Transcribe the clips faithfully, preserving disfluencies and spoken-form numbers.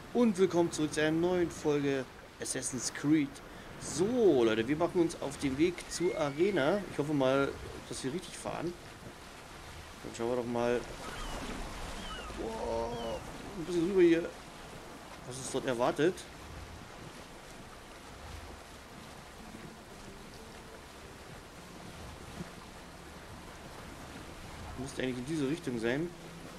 Und willkommen zurück zu einer neuen Folge Assassin's Creed. So, Leute, wir machen uns auf den Weg zur Arena. Ich hoffe mal, dass wir richtig fahren. Dann schauen wir doch mal. Wow, ein bisschen rüber hier. Was uns dort erwartet. Müsste eigentlich in diese Richtung sein.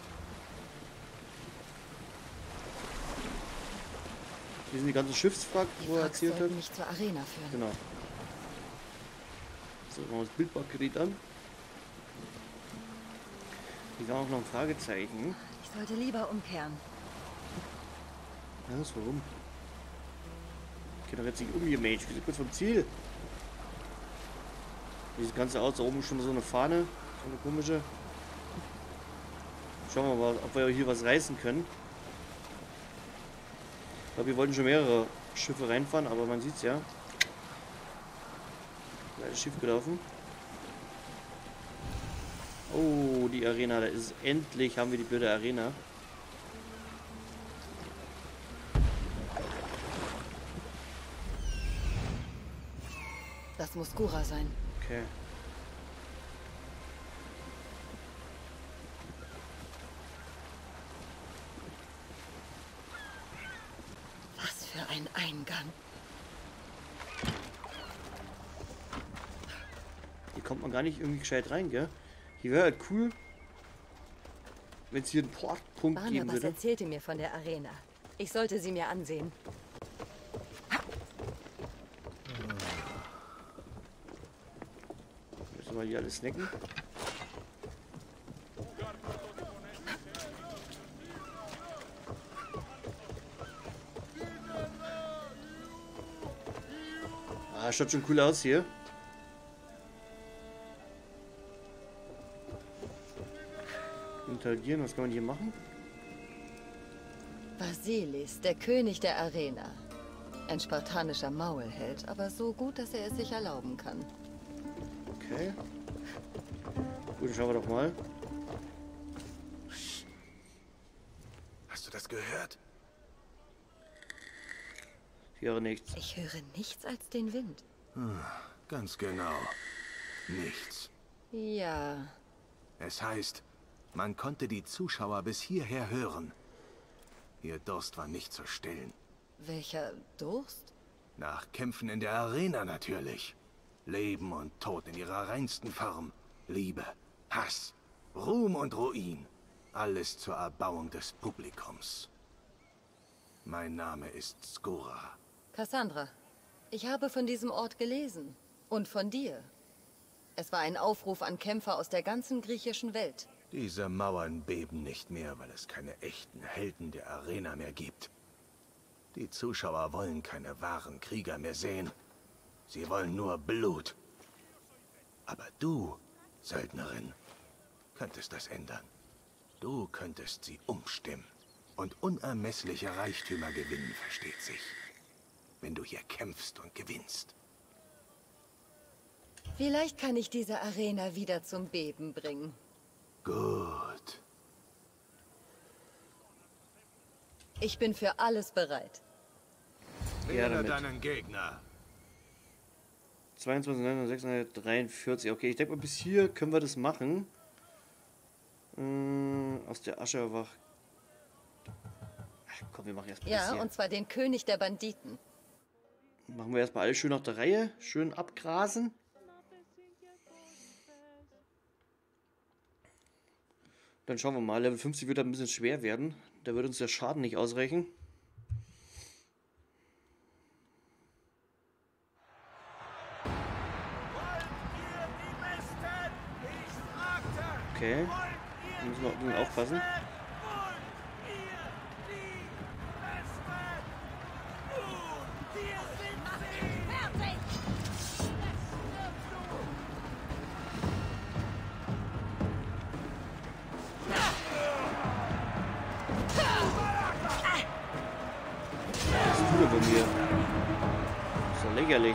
Hier sind die ganzen Schiffswrack, wo er erzählt hat. Mich zur Arena führen. Genau. So, machen wir das Bildpaket an. Hier war auch noch ein Fragezeichen. Ich sollte lieber umkehren. Was, warum? Ich kann doch jetzt nicht umgemäht. Wir sind kurz vom Ziel. Dieses ganze aus, da oben ist schon so eine Fahne. So eine komische. Schauen wir mal, ob wir hier was reißen können. Ich glaube, wir wollten schon mehrere Schiffe reinfahren, aber man sieht es ja. Leider schief gelaufen. Oh, die Arena, da ist endlich, haben wir die blöde Arena. Das muss Gura sein. Okay. Was für ein Eingang. Hier kommt man gar nicht irgendwie gescheit rein, gell? Hier wäre halt cool, wenn es hier einen Portpunkt Barnabas geben würde. erzählte mir von der Arena. Ich sollte sie mir ansehen. Müssen wir hier alles snacken? Ah, schaut schon cool aus hier. Interagieren, was kann man hier machen? Basilis, der König der Arena. Ein spartanischer Maulheld, aber so gut, dass er es sich erlauben kann. Okay. Gut, schauen wir doch mal. Hast du das gehört? Ich höre nichts. Ich höre nichts als den Wind. Hm, ganz genau. Nichts. Ja. Es heißt, man konnte die Zuschauer bis hierher hören. Ihr Durst war nicht zu stillen. Welcher Durst? Nach Kämpfen in der Arena natürlich. Leben und Tod in ihrer reinsten Form. Liebe, Hass, Ruhm und Ruin. Alles zur Erbauung des Publikums. Mein Name ist Skura. Cassandra, ich habe von diesem Ort gelesen. Und von dir. Es war ein Aufruf an Kämpfer aus der ganzen griechischen Welt. Diese Mauern beben nicht mehr, weil es keine echten Helden der Arena mehr gibt. Die Zuschauer wollen keine wahren Krieger mehr sehen. Sie wollen nur Blut. Aber du, Söldnerin, könntest das ändern. Du könntest sie umstimmen. Und unermessliche Reichtümer gewinnen, versteht sich. Wenn du hier kämpfst und gewinnst. Vielleicht kann ich diese Arena wieder zum Beben bringen. Gut. Ich bin für alles bereit. Wähle deinen Gegner. zweiundzwanzig sechshundertdreiundvierzig. Okay, ich denke mal, bis hier können wir das machen. Ähm, aus der Asche erwacht. Ach, komm, wir machen erstmal Ja, das hier. und zwar den König der Banditen. Machen wir erstmal alles schön nach der Reihe. Schön abgrasen. Dann schauen wir mal. Level fünfzig wird ein bisschen schwer werden. Da wird uns der Schaden nicht ausreichen. Okay. Da müssen wir müssen wir aufpassen. Bei mir. Ist doch lächerlich.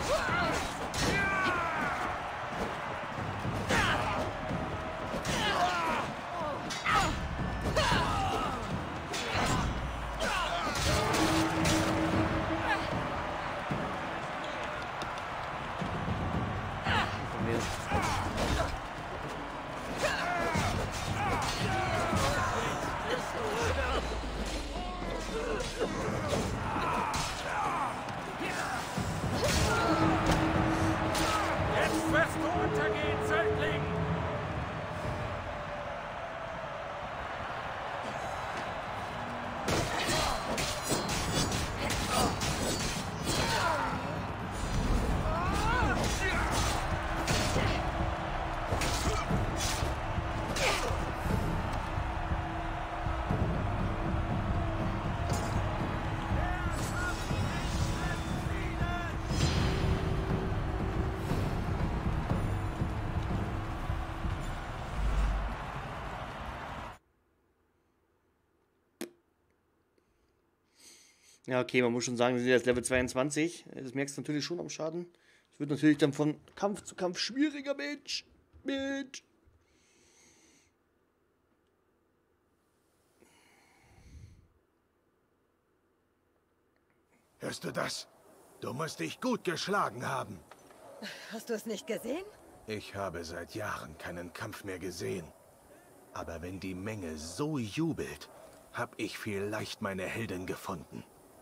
Jetzt wirst du untergehen, Söldling! Ja, okay, man muss schon sagen, wir sind jetzt Level zweiundzwanzig. Das merkst du natürlich schon am Schaden. Es wird natürlich dann von Kampf zu Kampf schwieriger, Mensch. Mensch. Hörst du das? Du musst dich gut geschlagen haben. Hast du es nicht gesehen? Ich habe seit Jahren keinen Kampf mehr gesehen. Aber wenn die Menge so jubelt, habe ich vielleicht meine Heldin gefunden.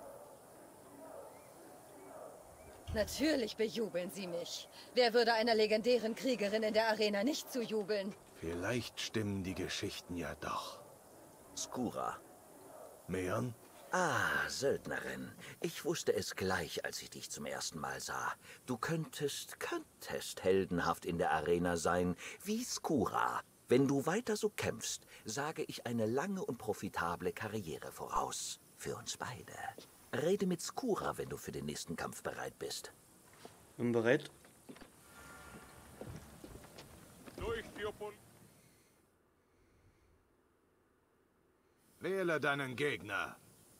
Natürlich bejubeln sie mich. Wer würde einer legendären Kriegerin in der Arena nicht zujubeln? Vielleicht stimmen die Geschichten ja doch. Skura. Meon? Ah, Söldnerin. Ich wusste es gleich, als ich dich zum ersten Mal sah. Du könntest, könntest heldenhaft in der Arena sein, wie Skura. Wenn du weiter so kämpfst, sage ich eine lange und profitable Karriere voraus. Für uns beide. Rede mit Skura, wenn du für den nächsten Kampf bereit bist. Bin bereit. Wähle deinen Gegner.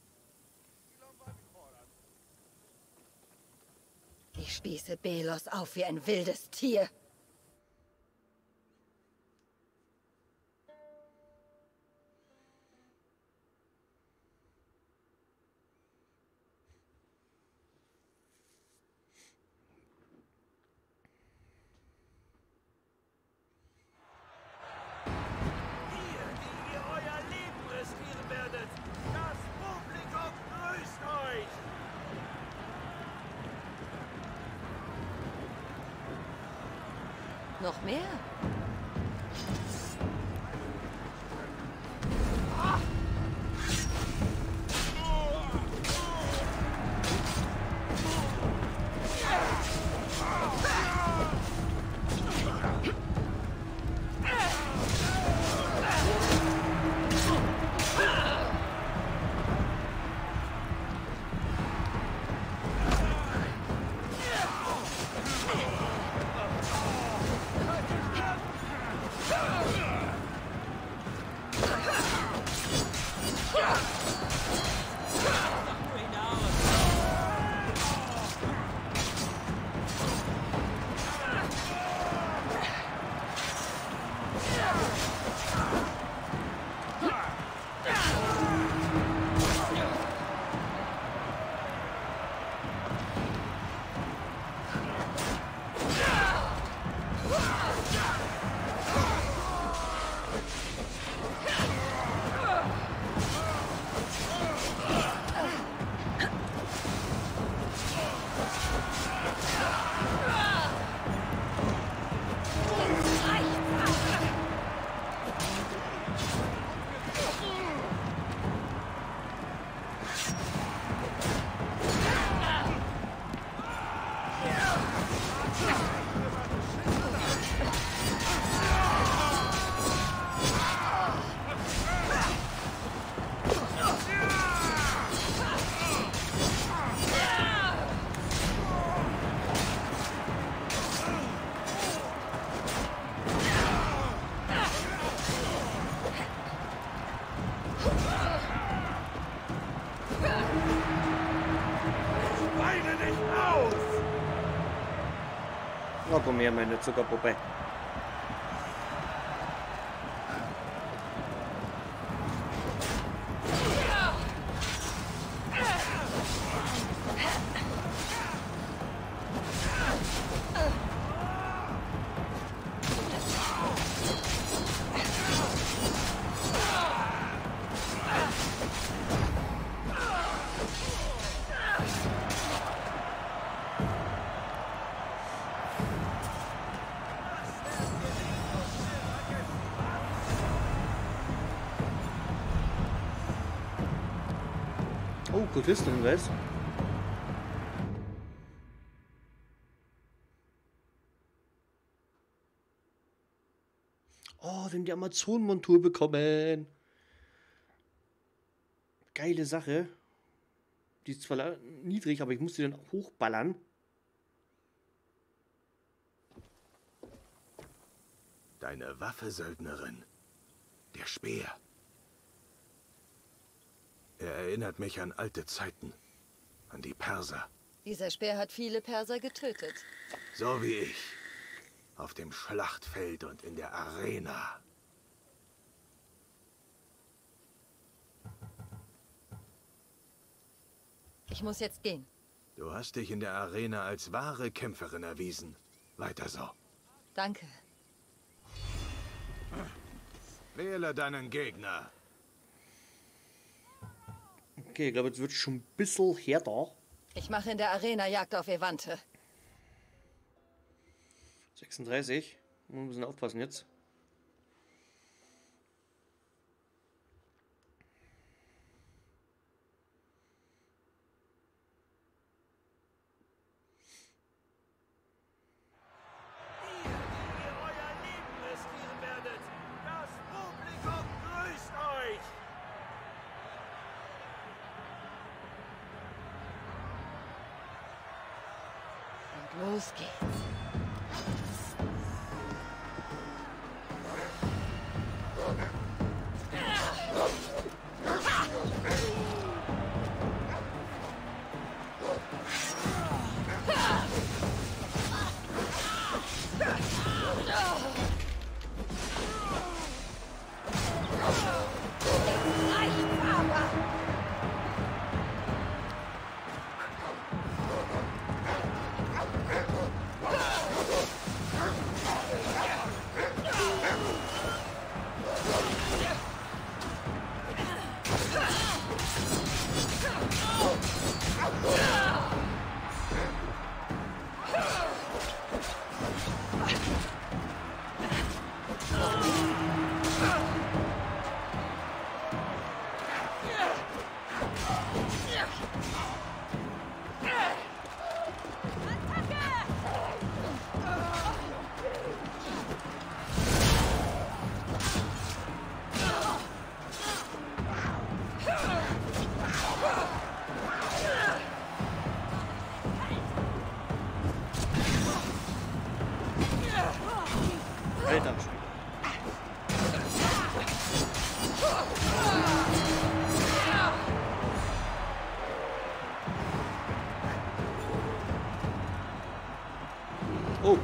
Ich spieße Belos auf wie ein wildes Tier. Noch mehr? Oh, komm her, meine Zuckerpuppe. Oh, Kultistenhinweis. Oh, wir haben die Amazonenmontur bekommen. Geile Sache. Die ist zwar niedrig, aber ich muss die dann hochballern. Deine Waffe, Söldnerin. Der Speer. Er erinnert mich an alte Zeiten. An die Perser. Dieser Speer hat viele Perser getötet. So wie ich. Auf dem Schlachtfeld und in der Arena. Ich muss jetzt gehen. Du hast dich in der Arena als wahre Kämpferin erwiesen. Weiter so. Danke. Wähle deinen Gegner. Okay, ich glaube, jetzt wird es schon ein bisschen härter. Ich mache in der Arena Jagd auf Evante. sechsunddreißig. Wir müssen aufpassen jetzt. Los geht's. Alter. Oh.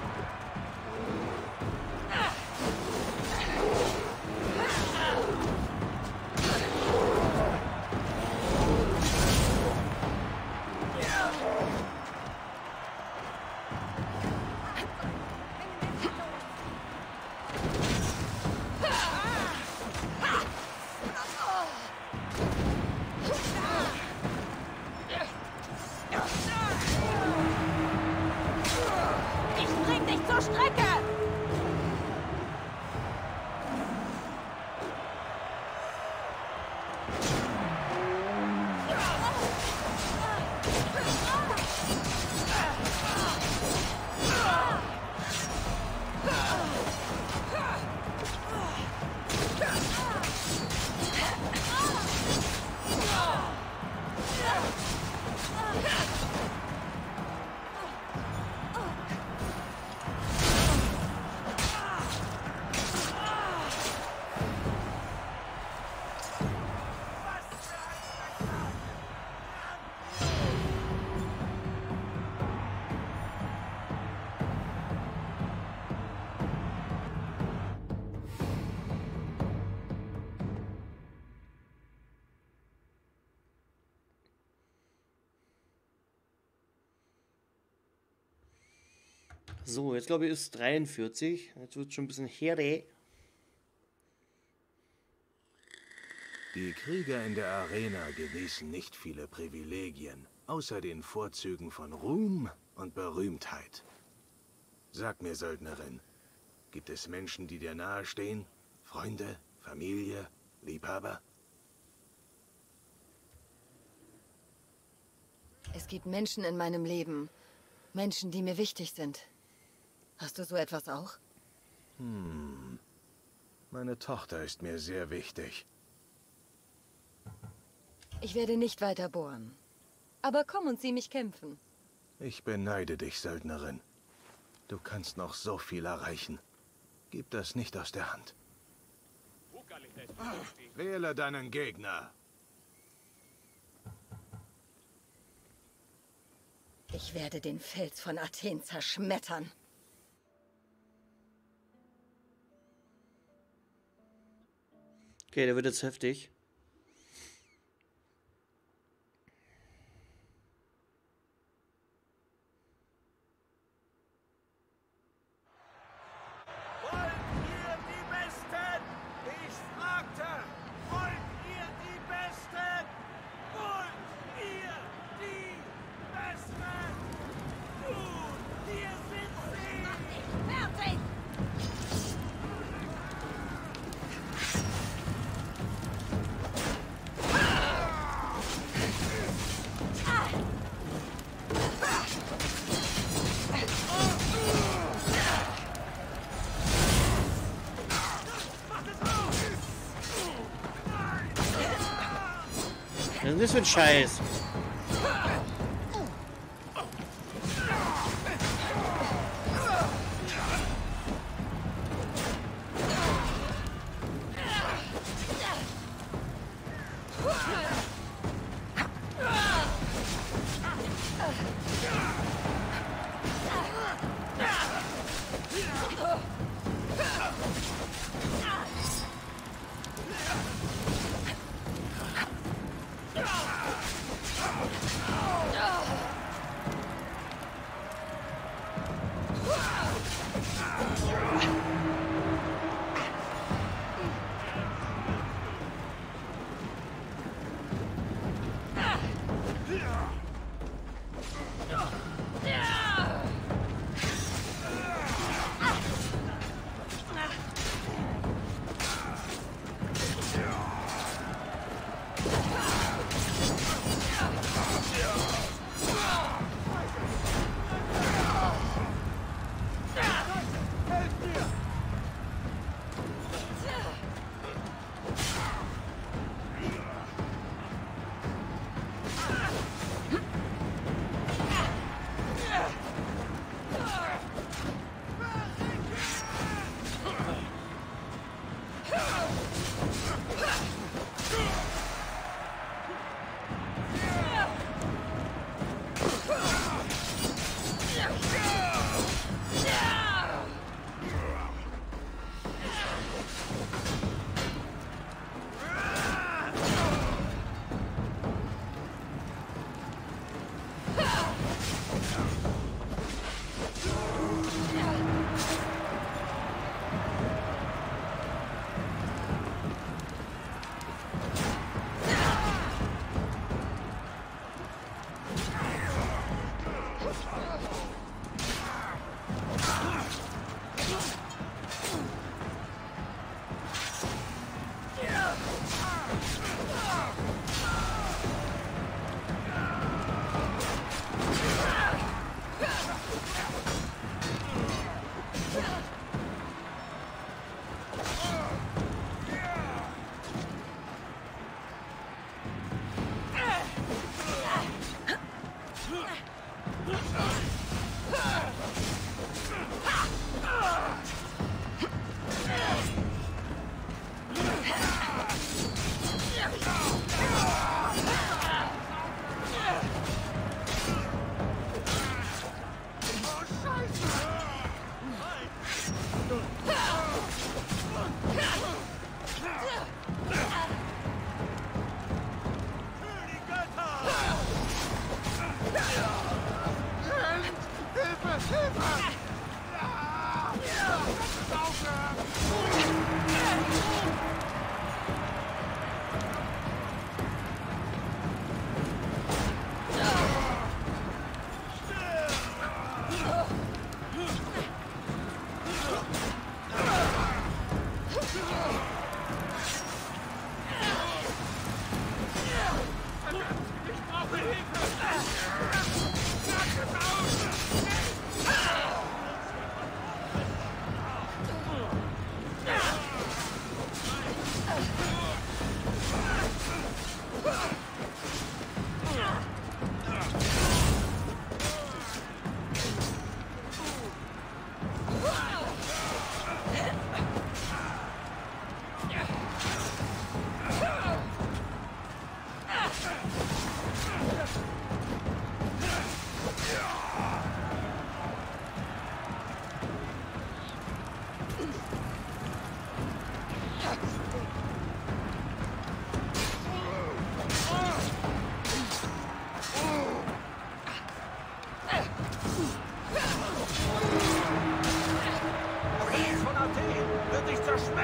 Ich bring dich zur Strecke! So, jetzt glaube ich ist dreiundvierzig. Jetzt wird es schon ein bisschen herde. Die Krieger in der Arena genießen nicht viele Privilegien, außer den Vorzügen von Ruhm und Berühmtheit. Sag mir, Söldnerin, gibt es Menschen, die dir nahestehen? Freunde, Familie, Liebhaber? Es gibt Menschen in meinem Leben. Menschen, die mir wichtig sind. Hast du so etwas auch? Hm. Meine Tochter ist mir sehr wichtig. Ich werde nicht weiter bohren. Aber komm und sieh mich kämpfen. Ich beneide dich, Söldnerin. Du kannst noch so viel erreichen. Gib das nicht aus der Hand. Wähle deinen Gegner. Ich werde den Fels von Athen zerschmettern. Okay, der wird jetzt heftig. Was ist das für ein Scheiß?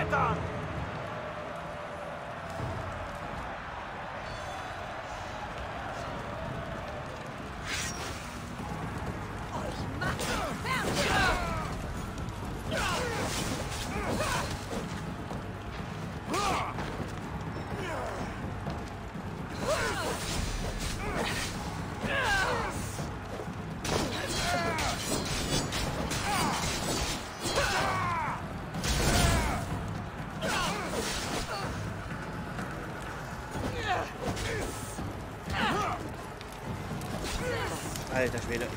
Klettern! Alter Schwede.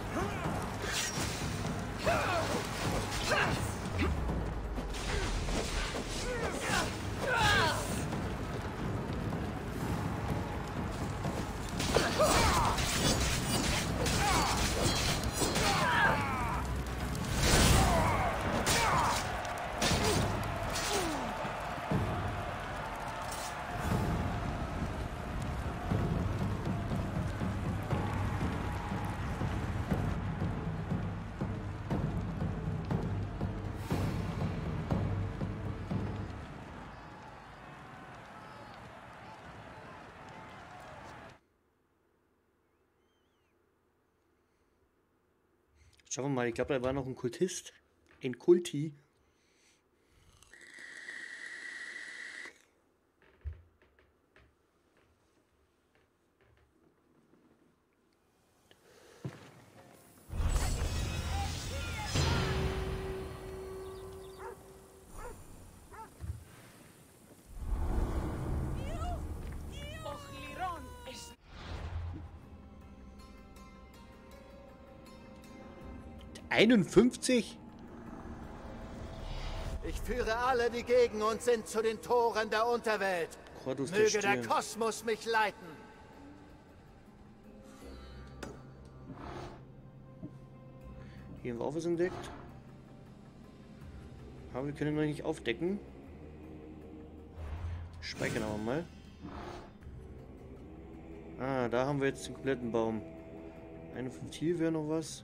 Schauen wir mal, ich glaube, da war noch ein Kultist. Ein Kulti. einundfünfzig? Ich führe alle, die gegen uns sind, zu den Toren der Unterwelt. Corvus der Möge der Stirn. Kosmos mich leiten. Hier haben wir auch was entdeckt. Aber wir können ihn noch nicht aufdecken. Speichern aber mal. Ah, da haben wir jetzt den kompletten Baum. einundfünfzig, hier wäre noch was.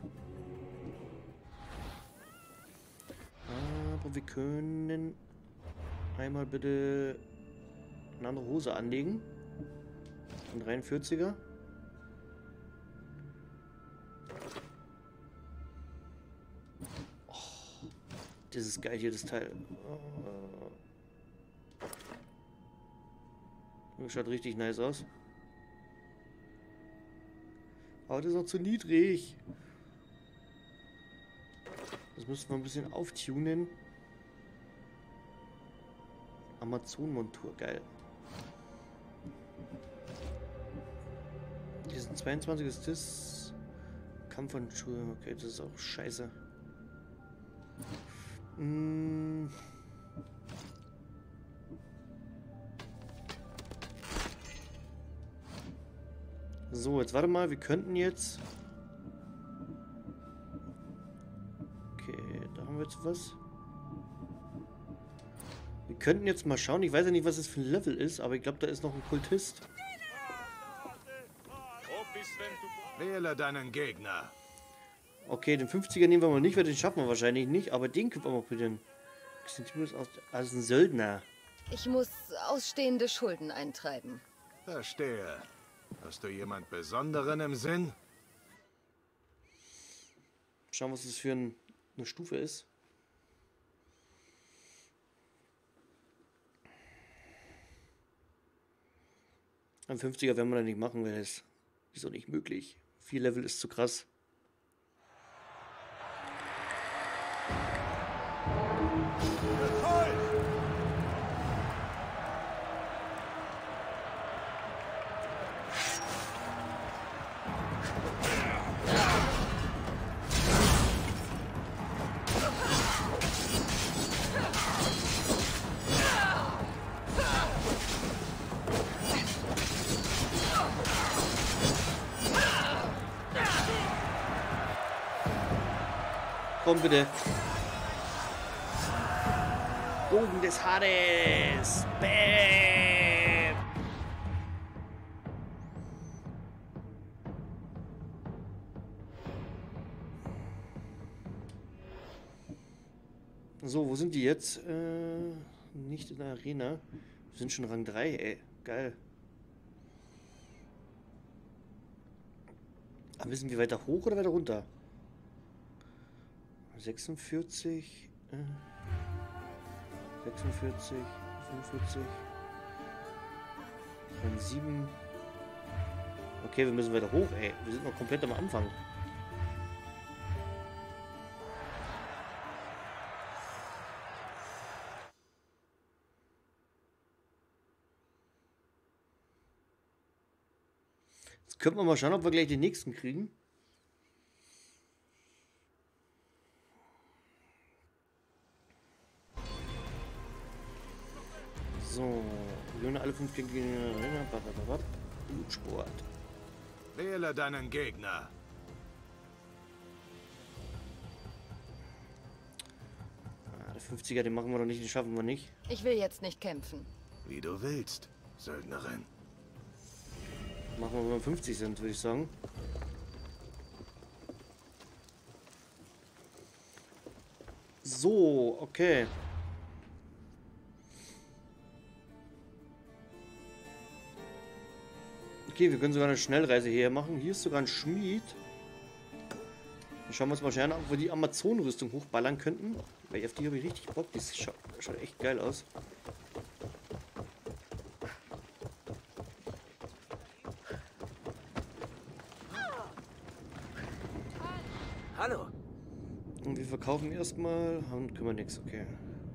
Aber wir können einmal bitte eine andere Hose anlegen. Ein dreiundvierziger. Oh, das ist geil hier, das Teil. Oh. Das schaut richtig nice aus. Aber das ist noch zu niedrig. Das müssen wir ein bisschen auftunen. Amazon-Montur, geil. Diesen zweiundzwanzig ist das. Kampfhandschuhe, okay, das ist auch scheiße. Mm. So, jetzt warte mal, wir könnten jetzt. Okay, da haben wir jetzt was. Wir könnten jetzt mal schauen. Ich weiß ja nicht, was es für ein Level ist, aber ich glaube, da ist noch ein Kultist. Wähle deinen Gegner. Okay, den fünfziger nehmen wir mal nicht, weil den schaffen wir wahrscheinlich nicht. Aber den können wir mal probieren. Also ein Söldner. Ich muss ausstehende Schulden eintreiben. Verstehe. Hast du jemand Besonderen im Sinn? Schauen, was das für ein, eine Stufe ist. Ein fünfziger werden wir da nicht machen, weil es ist auch nicht möglich. Vier Level ist zu krass. Komm bitte. Bogen des Hades. Bäm. So, wo sind die jetzt? Äh, nicht in der Arena. Wir sind schon Rang drei, ey. Geil. Aber müssen wir weiter hoch oder weiter runter? sechsundvierzig. Äh, sechsundvierzig. fünfundvierzig. Rang sieben. Okay, wir müssen weiter hoch, ey. Wir sind noch komplett am Anfang. Jetzt könnten wir mal schauen, ob wir gleich den nächsten kriegen. So, wir alle fünf Gegner. Blutsport. Wähle deinen Gegner. Ah, der fünfziger, den machen wir doch nicht, den schaffen wir nicht. Ich will jetzt nicht kämpfen. Wie du willst, Söldnerin. Machen wir, wenn wir fünfzig sind, würde ich sagen. So, okay. Okay, wir können sogar eine Schnellreise hierher machen. Hier ist sogar ein Schmied. Dann schauen wir uns mal schnell an, ob wir die Amazon-Rüstung hochballern könnten. Weil auf die habe ich richtig Bock. Die schaut, schaut echt geil aus. Hallo. Und wir verkaufen erstmal. Haben, können wir nichts, okay.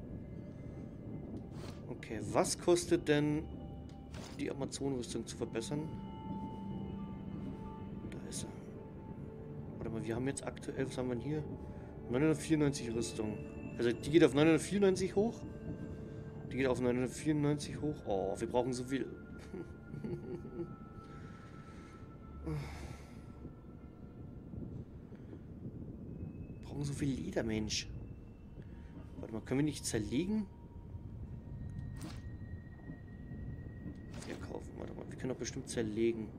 Okay, was kostet denn die Amazon-Rüstung zu verbessern? Da ist er. Warte mal, wir haben jetzt aktuell, was haben wir denn hier? neunhundertvierundneunzig Rüstung. Also die geht auf neunhundertvierundneunzig hoch. Die geht auf neunhundertvierundneunzig hoch. Oh, wir brauchen so viel. Wir brauchen so viel Leder, Mensch. Warte mal, können wir nicht zerlegen? Verkaufen, warte mal, wir können doch bestimmt zerlegen.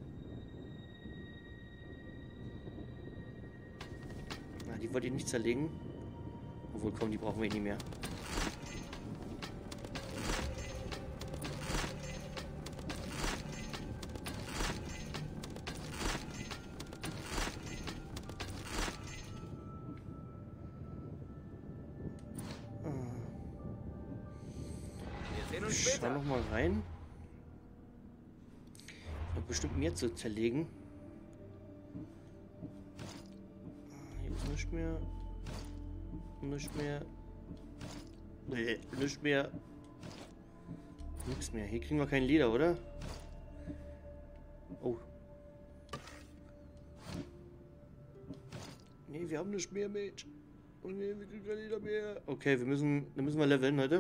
Na, die wollte ich nicht zerlegen. Obwohl, komm, die brauchen wir nicht mehr. Schau noch mal rein. Ich habe bestimmt mehr zu zerlegen. Hier ist nichts mehr. Nichts mehr. Nee, nichts mehr. Nichts mehr. Hier kriegen wir kein Leder, oder? Oh. Nee, wir haben nichts mehr, Mensch. Oh nee, wir kriegen kein Leder mehr. Okay, wir müssen, dann müssen wir leveln, Leute.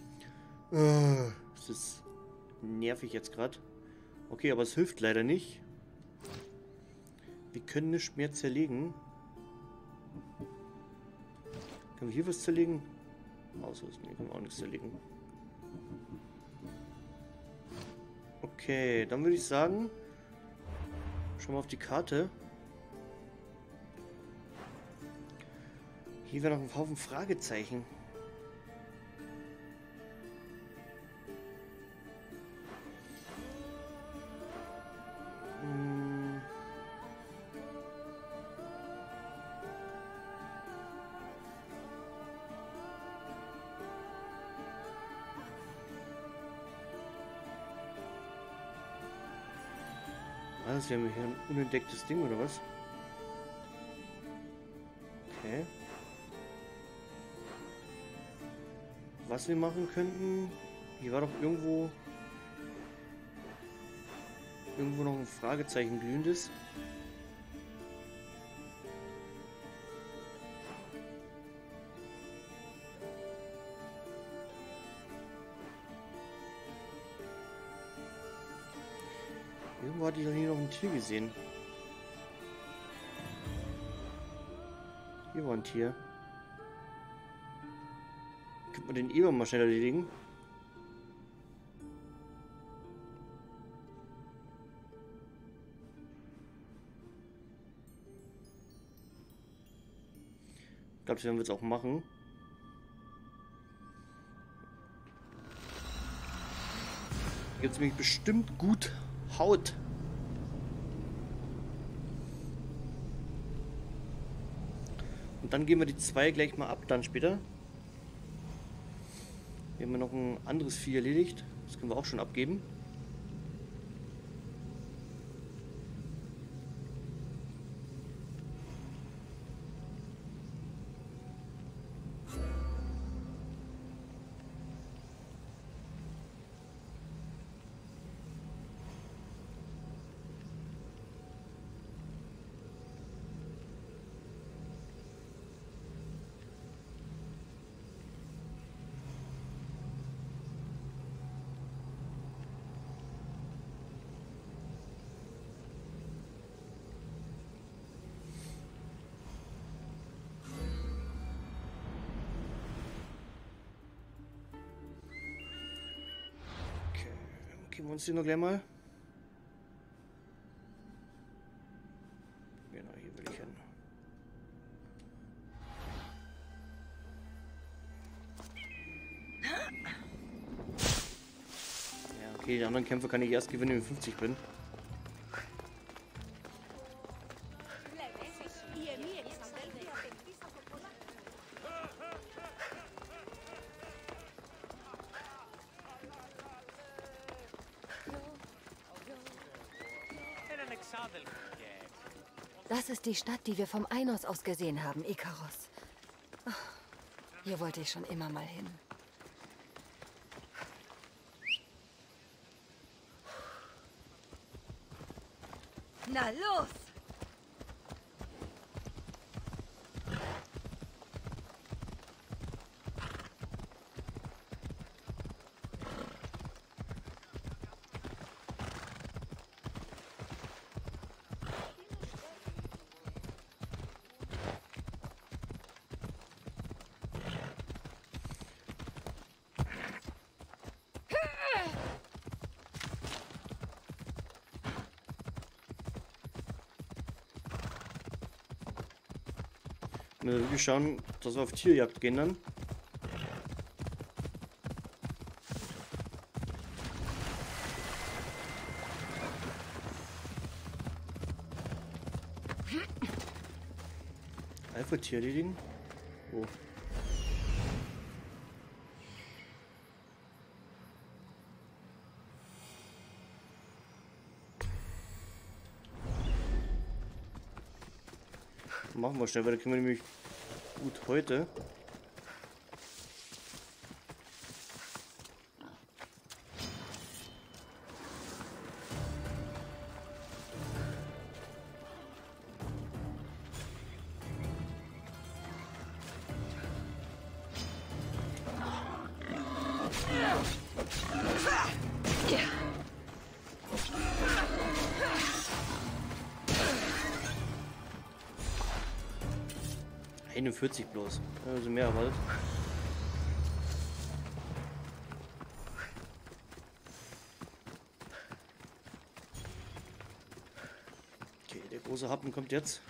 Das ist nervig jetzt gerade. Okay, aber es hilft leider nicht. Wir können nicht mehr zerlegen. Können wir hier was zerlegen? Ausrüsten, hier können wir auch nichts zerlegen. Okay, dann würde ich sagen, schauen wir auf die Karte. Hier wäre noch ein Haufen Fragezeichen. Hm. Was? Wir haben hier ein unentdecktes Ding, oder was? Okay. Was wir machen könnten... Hier war doch irgendwo... Irgendwo noch ein Fragezeichen glühendes. Irgendwo hatte ich doch hier noch ein Tier gesehen. Hier war ein Tier. Könnte man den Eber mal schnell erledigen? Ich glaube, das werden wir jetzt auch machen. Gibt es nämlich bestimmt gut Haut. Und dann gehen wir die zwei gleich mal ab, dann später. Hier haben wir noch ein anderes Vieh erledigt. Das können wir auch schon abgeben. Geben wir uns die noch gleich mal. Genau, hier will ich hin. Ja, okay, die anderen Kämpfe kann ich erst gewinnen, wenn ich fünfzig bin. Das ist die Stadt, die wir vom Einos aus gesehen haben, Ikaros. Ach, hier wollte ich schon immer mal hin. Na los! Wir schauen, dass wir auf Tierjagd gehen dann. Alpha-Tier erledigen. Oh. Machen wir schnell, weil da kriegen wir nämlich gut heute. einundvierzig bloß. Also mehr erwartet. Okay, der große Happen kommt jetzt.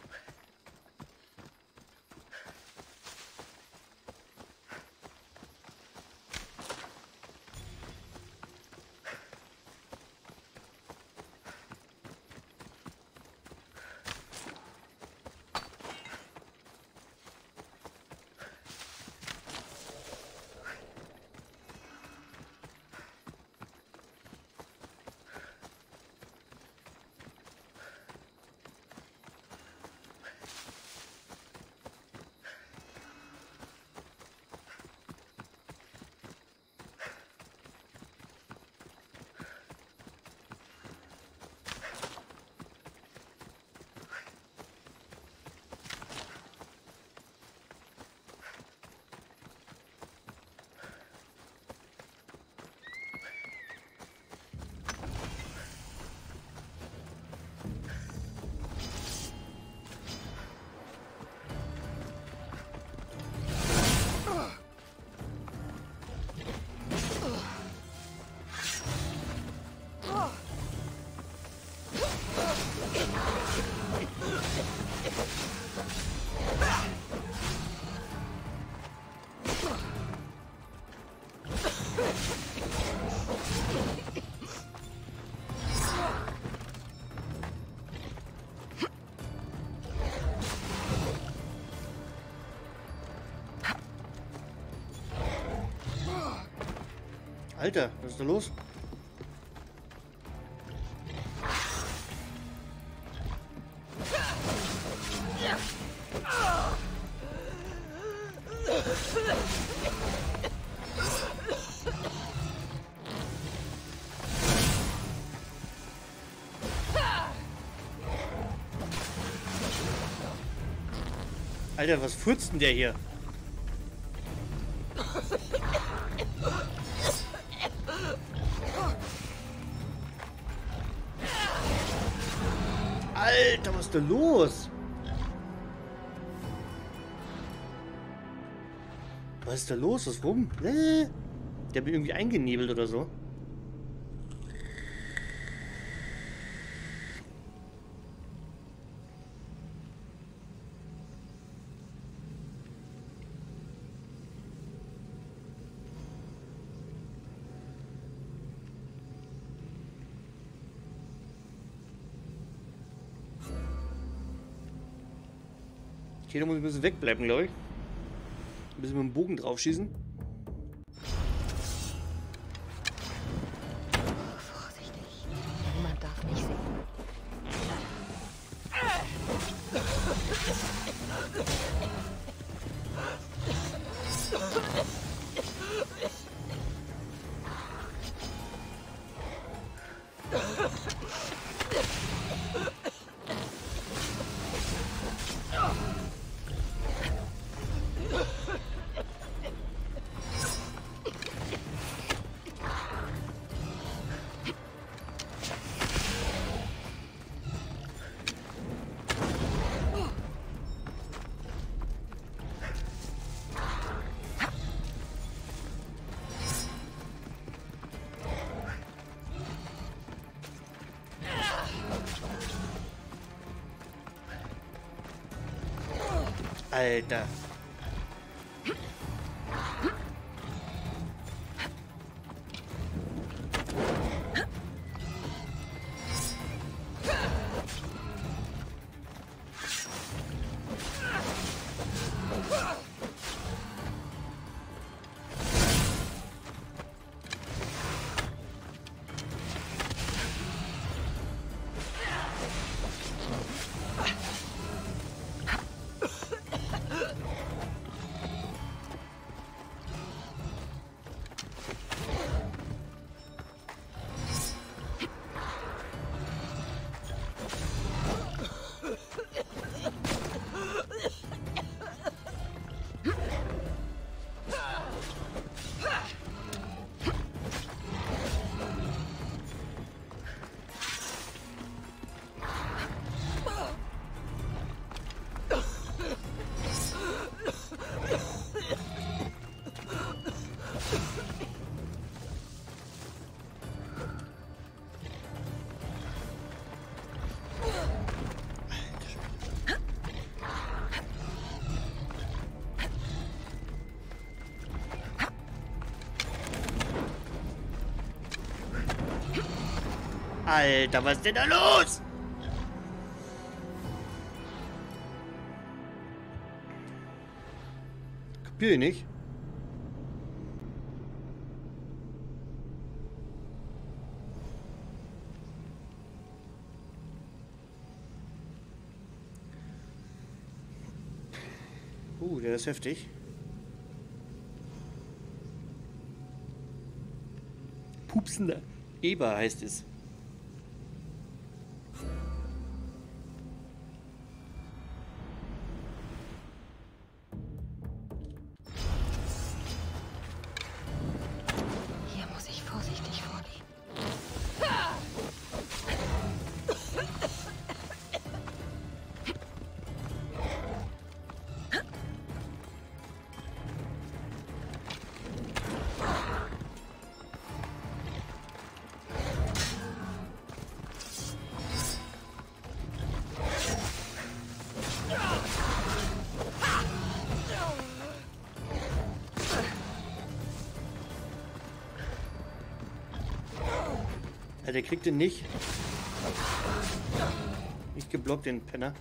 Alter, was ist da los? Alter, was furzt denn der hier? Alter, was ist da los? Was ist da los? Was rum? Äh, der wird irgendwie eingenebelt oder so. Okay, da muss ich ein bisschen wegbleiben, glaube ich. Ein bisschen mit dem Bogen drauf schießen. Vorsichtig. Niemand darf mich sehen. Alter. Alter, was ist denn da los? Kapier ich nicht. Uh, der ist heftig. Pupsender Eber heißt es. Hier muss ich vorsichtig vorgehen. Ja, der kriegt den nicht. Nicht geblockt, den Penner.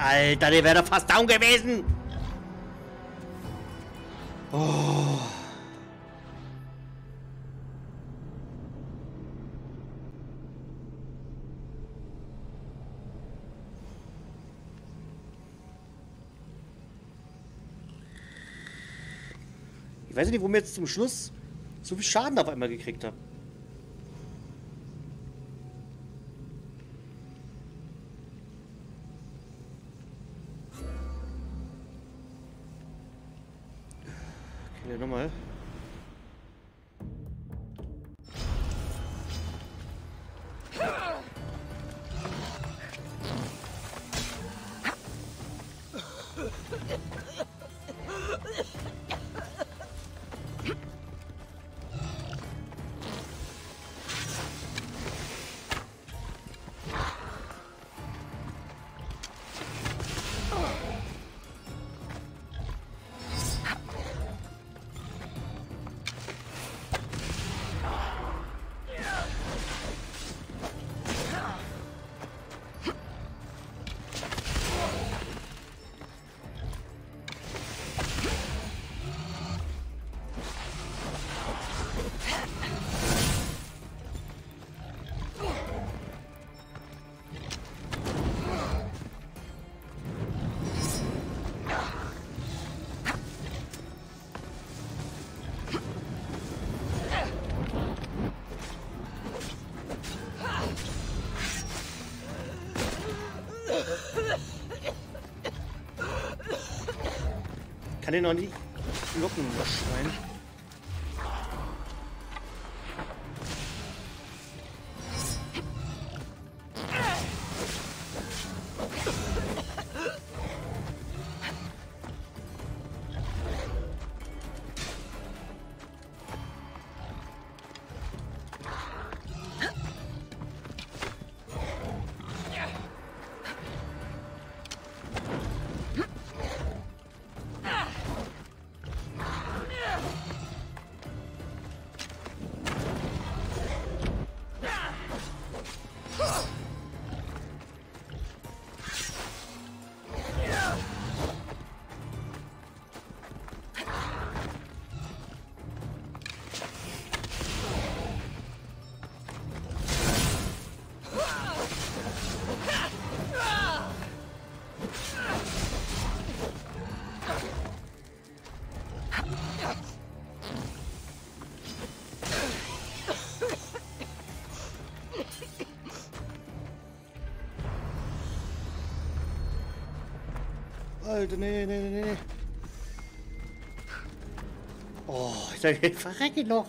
Alter, der wäre doch fast down gewesen. Oh. Ich weiß nicht, warum ich jetzt zum Schluss so viel Schaden auf einmal gekriegt habe. Okay, nochmal. Kann den noch nicht locken, das Schwein. Alter, nee, nee, nee, nee. Oh, ich sag, ich verrecke noch.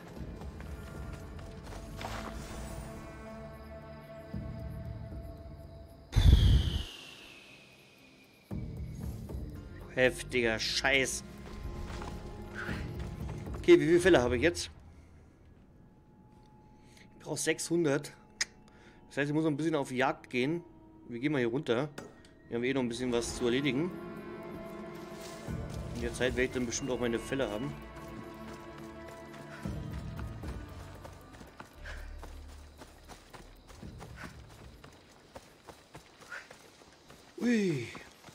Heftiger Scheiß. Okay, wie viele Fälle habe ich jetzt? Ich brauche sechshundert. Das heißt, ich muss noch ein bisschen auf Jagd gehen. Wir gehen mal hier runter. Wir haben eh noch ein bisschen was zu erledigen. In der Zeit werde ich dann bestimmt auch meine Fälle haben. Ui.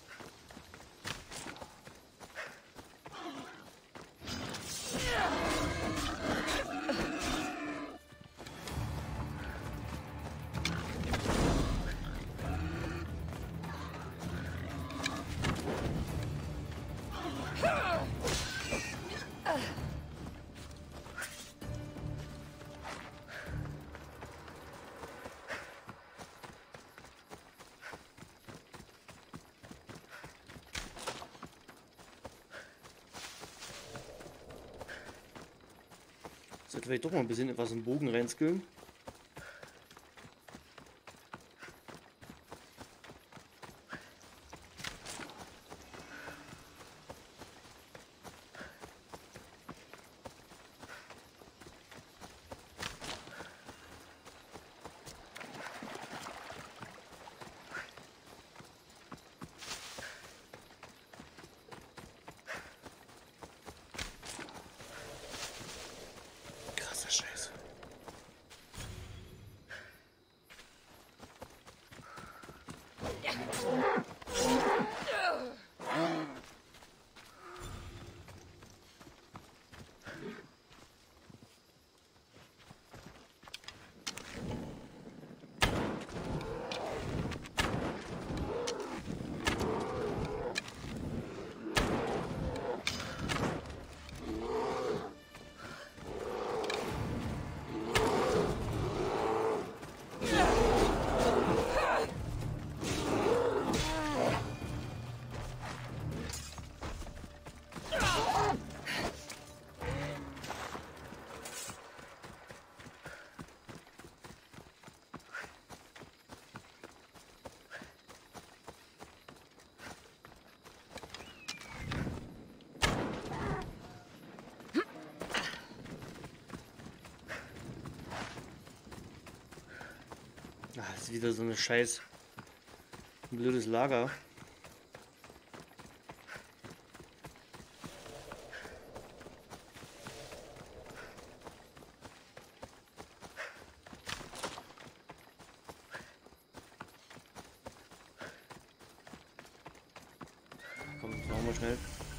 Sollte vielleicht doch mal ein bisschen etwas im Bogen reinskillen. Ah, das ist wieder so eine scheiß blödes Lager. Komm, machen wir schnell.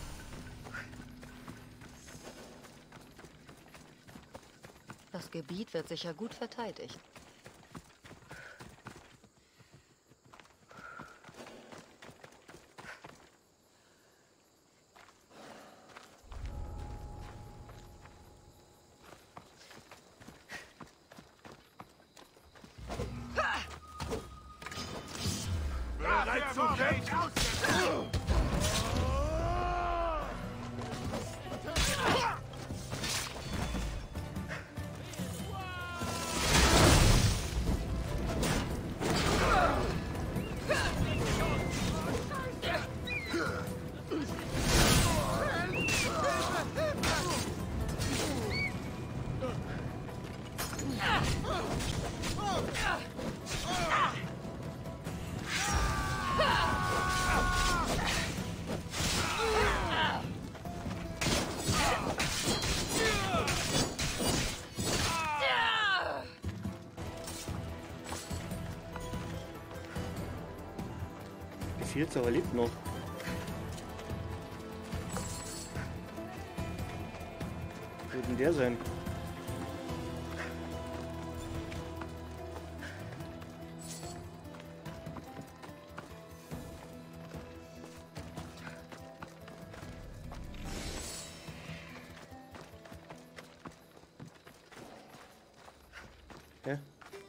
Das Gebiet wird sicher gut verteidigt. Bereit zu kämpfen! Viel aber lebt noch. Wo wird denn der sein? Hä?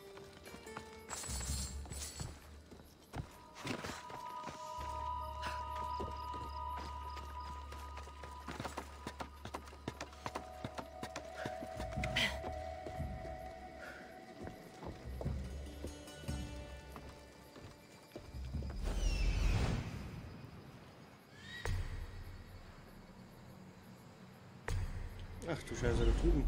Ach du Scheiße, da drüben.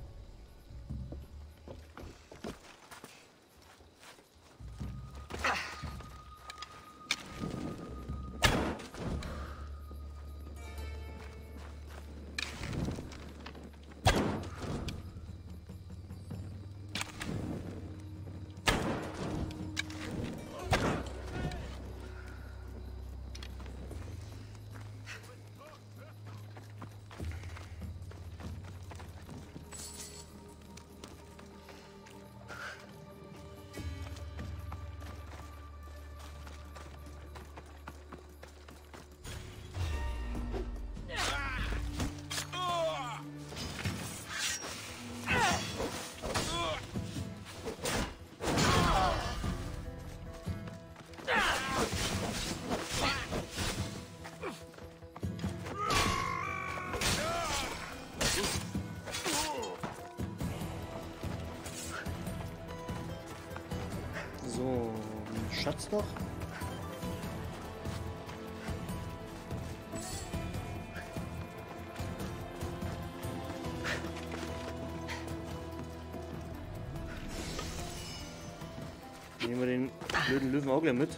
So, ein Schatz noch. Nehmen wir den blöden Löwen auch gleich mit.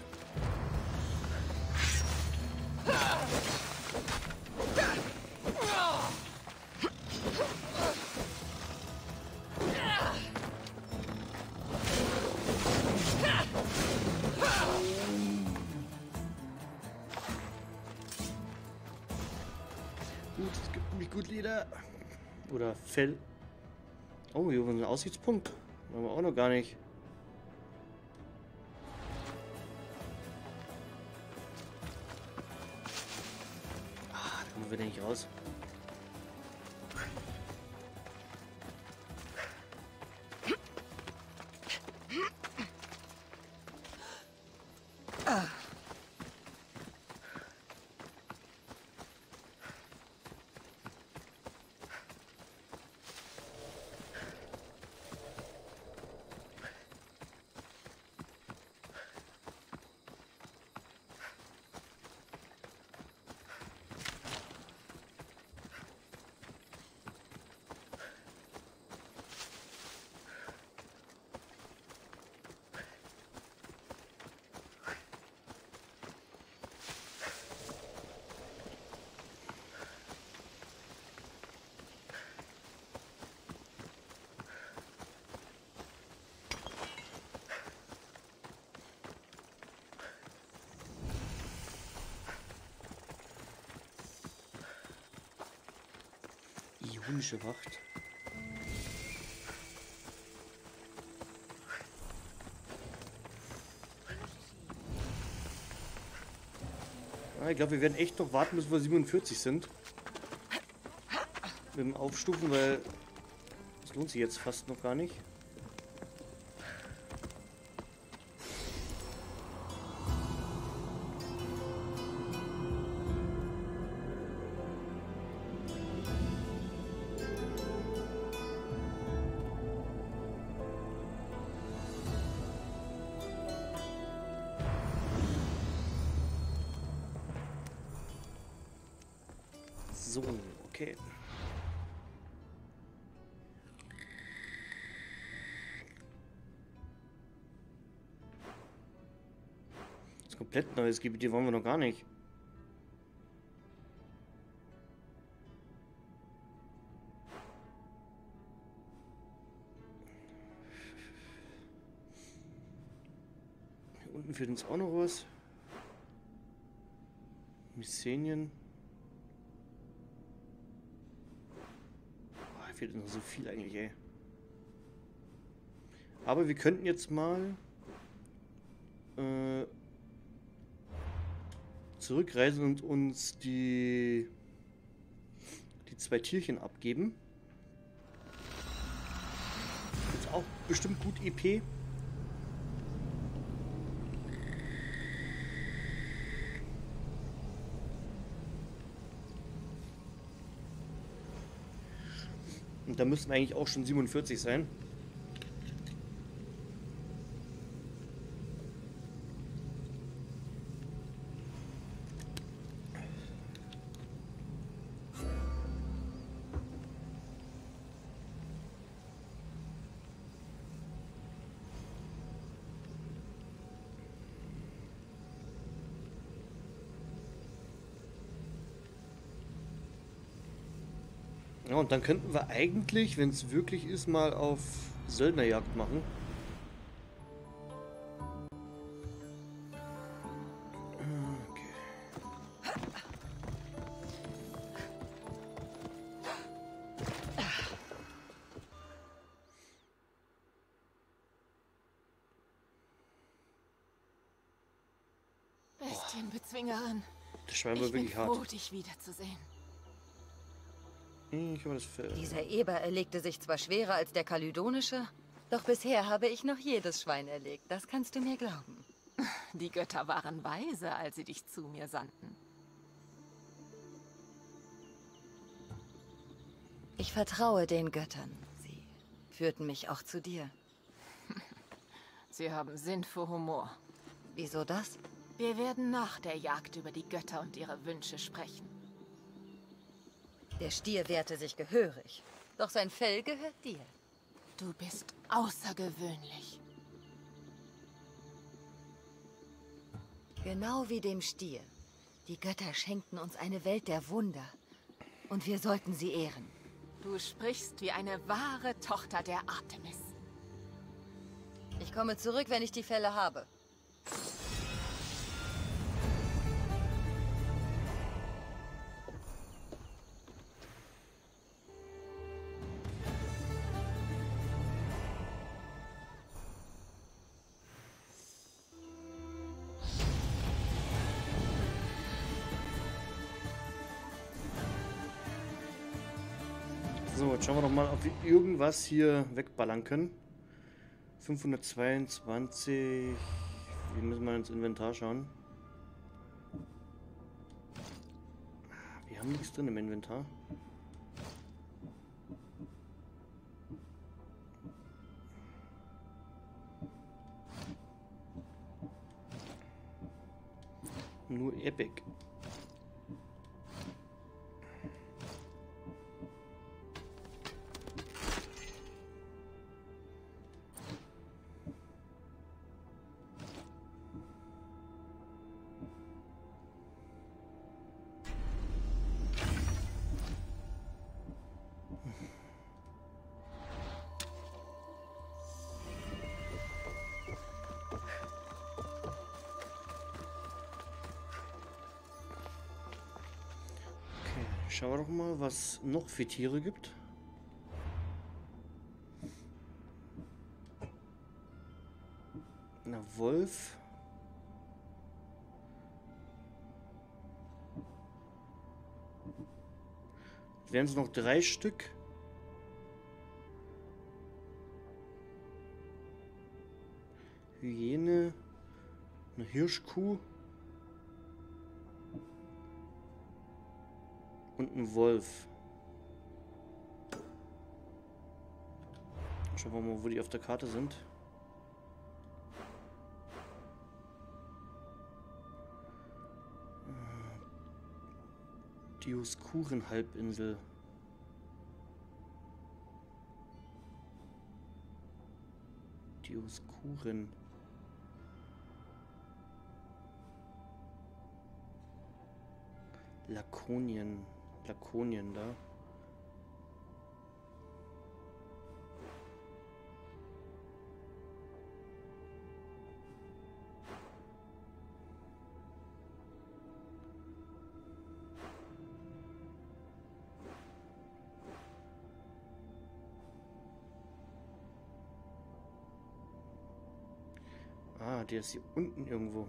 Gut, es gibt nämlich gut Leder. Oder Fell. Oh, hier haben wir einen Aussichtspunkt. Haben wir auch noch gar nicht. Ah, da kommen wir nicht raus. Himmlische Wacht. Ah, ich glaube, wir werden echt noch warten, bis wir siebenundvierzig sind. Mit dem Aufstufen, weil das lohnt sich jetzt fast noch gar nicht. So, okay. Das ist komplett neues Gebiet, die wollen wir noch gar nicht. Hier unten fehlt uns auch noch was. Missenien. Fehlt noch so viel eigentlich, ey. Aber wir könnten jetzt mal äh, zurückreisen und uns die die zwei Tierchen abgeben. Ist auch bestimmt gut E P. Und da müssten wir eigentlich auch schon siebenundvierzig sein. Ja, und dann könnten wir eigentlich, wenn es wirklich ist, mal auf Söldnerjagd machen. Okay. Bestienbezwingerin. Das Schwein war Ich bin wirklich froh, hart. dich wiederzusehen. Ich habe das Fell. Dieser Eber erlegte sich zwar schwerer als der kalydonische, doch bisher habe ich noch jedes Schwein erlegt. Das kannst du mir glauben. Die Götter waren weise, als sie dich zu mir sandten. Ich vertraue den Göttern. Sie führten mich auch zu dir. Sie haben Sinn für Humor. Wieso das? Wir werden nach der Jagd über die Götter und ihre Wünsche sprechen. Der Stier wehrte sich gehörig, doch sein Fell gehört dir. Du bist außergewöhnlich. Genau wie dem Stier. Die Götter schenkten uns eine Welt der Wunder. Und wir sollten sie ehren. Du sprichst wie eine wahre Tochter der Artemis. Ich komme zurück, wenn ich die Felle habe. So, jetzt schauen wir doch mal, ob wir irgendwas hier wegballern können. fünfhundertzweiundzwanzig. Wir müssen mal ins Inventar schauen. Wir haben nichts drin im Inventar. Nur Epic. Schauen wir doch mal, was noch für Tiere gibt. Na, Wolf. Wären es noch drei Stück. Hyäne. Eine Hirschkuh. Und ein Wolf. Schauen wir mal, wo die auf der Karte sind. Dioskuren-Halbinsel. Dioskuren. Lakonien. Lakonien da. Ah, der ist hier unten irgendwo.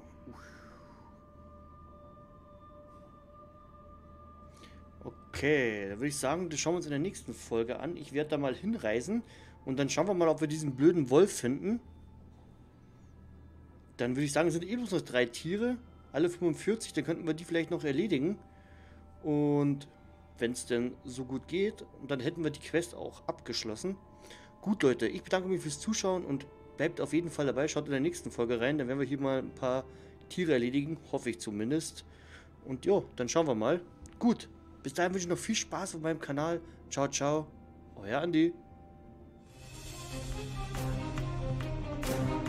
Okay, da würde ich sagen, das schauen wir uns in der nächsten Folge an. Ich werde da mal hinreisen und dann schauen wir mal, ob wir diesen blöden Wolf finden. Dann würde ich sagen, es sind eh bloß noch drei Tiere, alle fünfundvierzig, dann könnten wir die vielleicht noch erledigen. Und wenn es denn so gut geht, dann hätten wir die Quest auch abgeschlossen. Gut, Leute, ich bedanke mich fürs Zuschauen und bleibt auf jeden Fall dabei, schaut in der nächsten Folge rein, dann werden wir hier mal ein paar Tiere erledigen, hoffe ich zumindest. Und jo, dann schauen wir mal. Gut, bis dahin wünsche ich noch viel Spaß auf meinem Kanal. Ciao, ciao, euer Andi.